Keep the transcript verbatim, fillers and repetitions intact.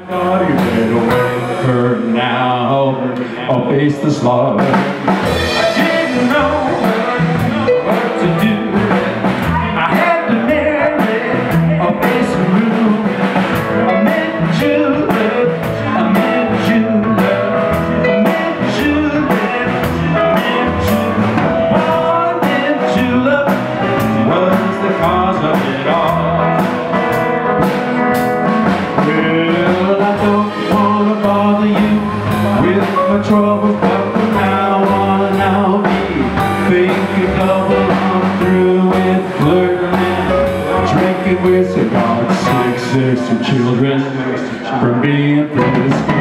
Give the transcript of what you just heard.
God, you better wait for now. I'll face the slaughter. I didn't know what to do. I had to marry or face a rule. I Mint Julep, I Mint Julep, I Mint Julep, I Mint Julep. Oh, Mint Julep was the cause of it all. Well, I don't want to bother you with my troubles, but from now on I'll be thinking double. I'm through with flirting and drinking with cigars, six, six children from being promiscuous.